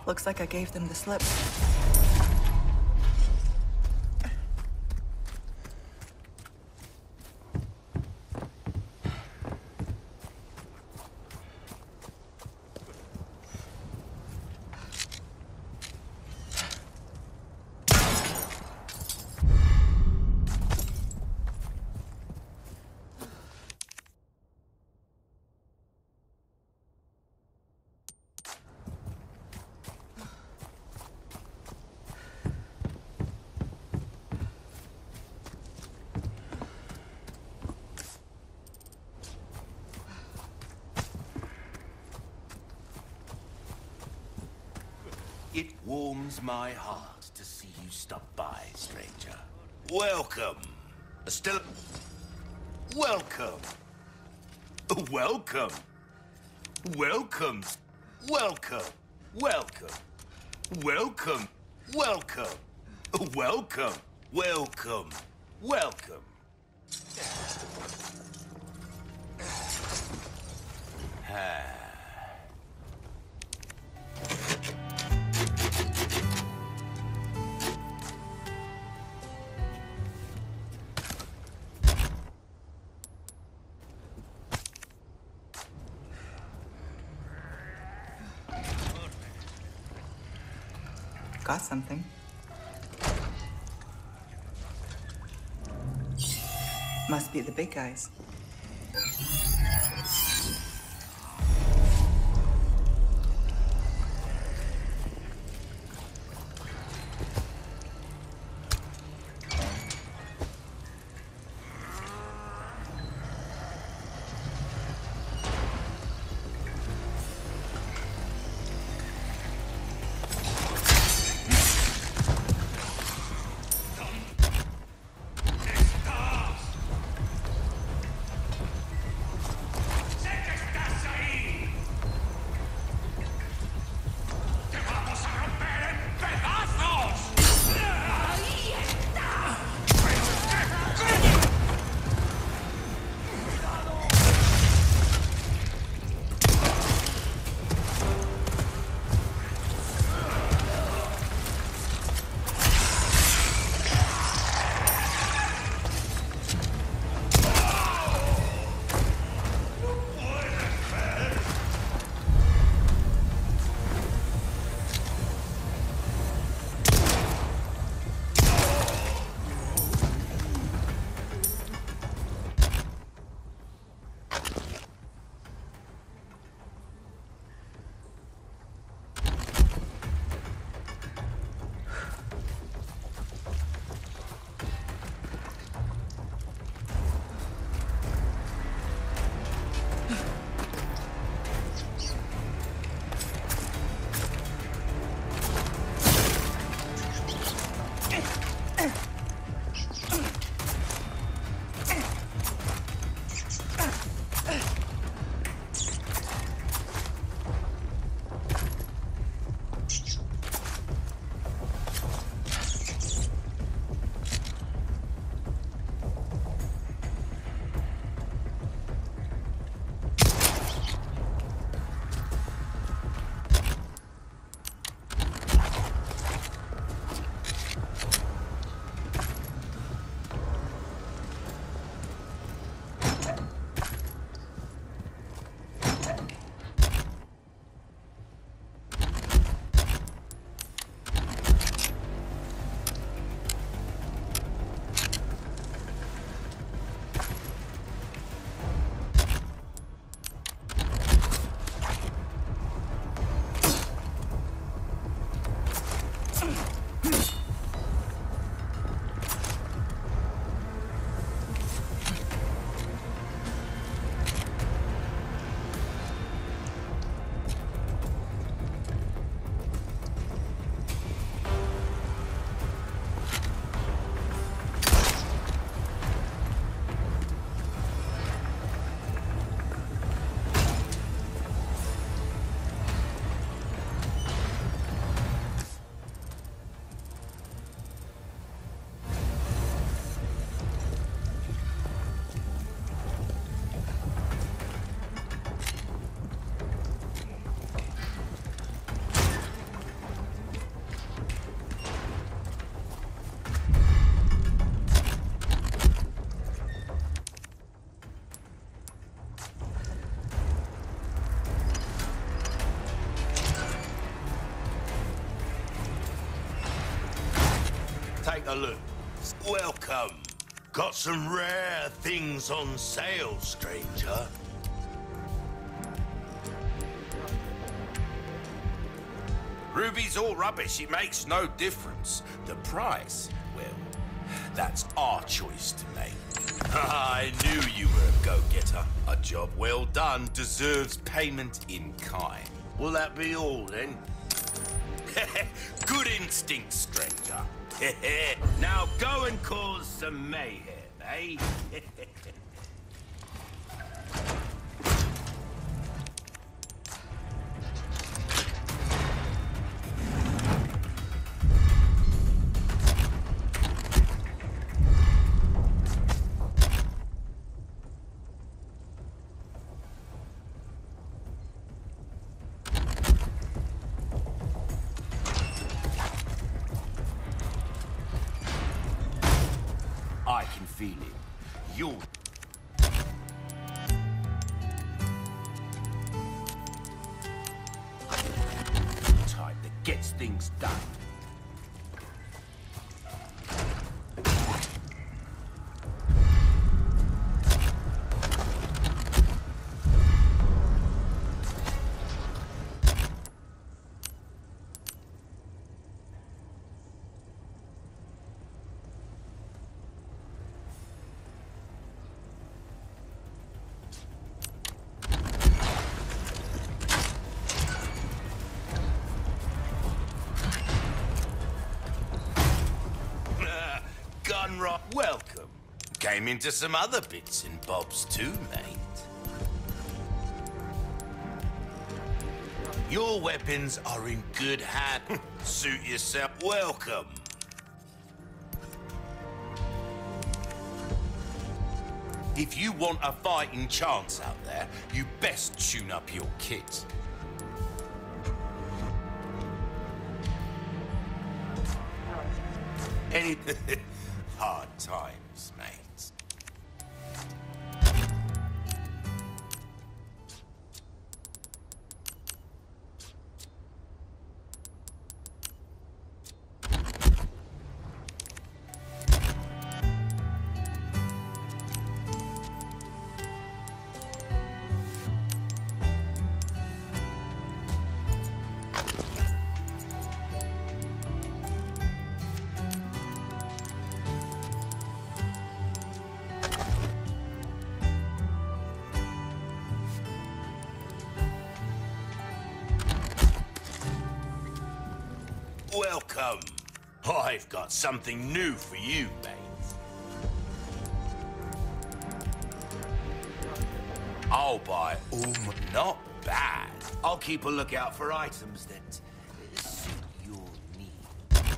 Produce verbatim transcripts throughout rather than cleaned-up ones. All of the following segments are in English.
Looks like I gave them the slip. It warms my heart to see you stop by, stranger. Welcome. Still... Welcome. Welcome. Welcome. Welcome. Welcome. Welcome. Welcome. Welcome. Welcome. Welcome. Ah. Got something. Must be the big guys. take a look. Welcome. Got some rare things on sale, stranger. Ruby's all rubbish. It makes no difference. The price, well, that's our choice to make. I knew you were a go-getter. A job well done deserves payment in kind. Will that be all, then? Good instinct, stranger. Now go and cause some mayhem, eh? I can feel it. You're... type that gets things done. Gunrock, welcome. Came into some other bits and bobs too, mate. Your weapons are in good hand. Suit yourself. Welcome. If you want a fighting chance out there, you best tune up your kit. Any... hard times, mate. Welcome. I've got something new for you, mate. I'll buy um, not bad. I'll keep a lookout for items that suit your needs.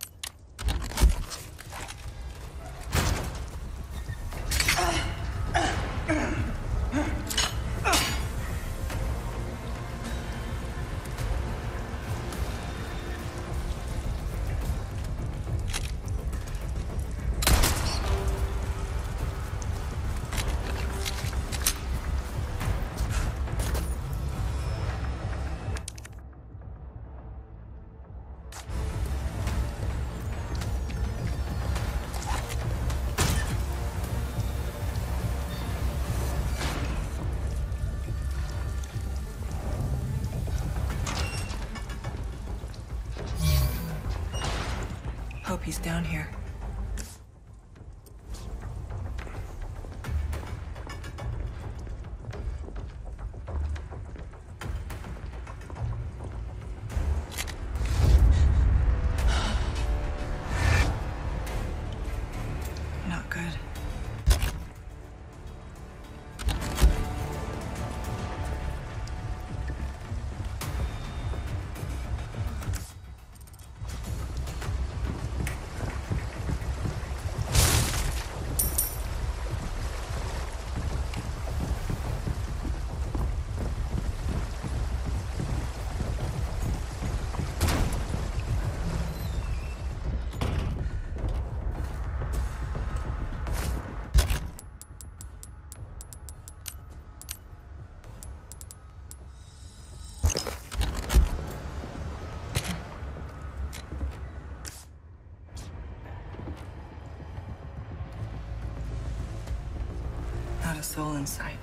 Hope he's down here. Not good. Not a soul in sight.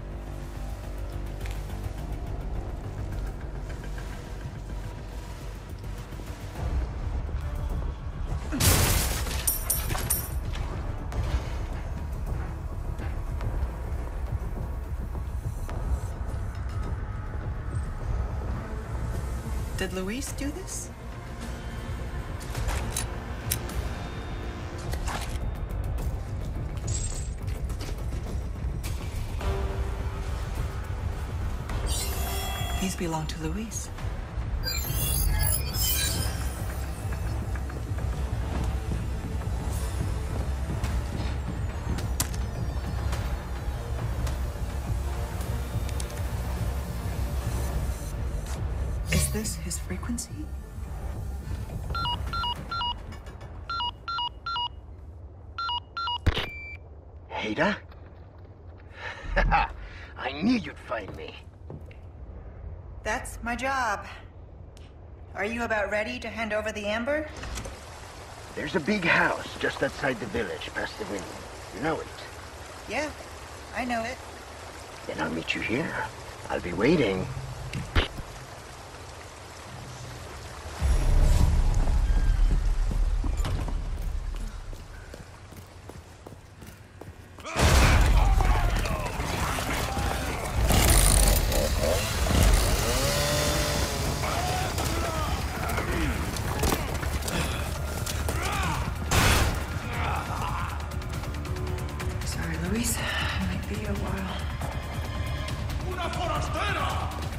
Did Luis do this? These belong to Luis. Is this his frequency? Ada? I knew you'd find me. That's my job. Are you about ready to hand over the amber? There's a big house just outside the village, past the wind. You know it. Yeah, I know it. Then I'll meet you here. I'll be waiting. Sorry, Luis. It might be a while. Una forastera!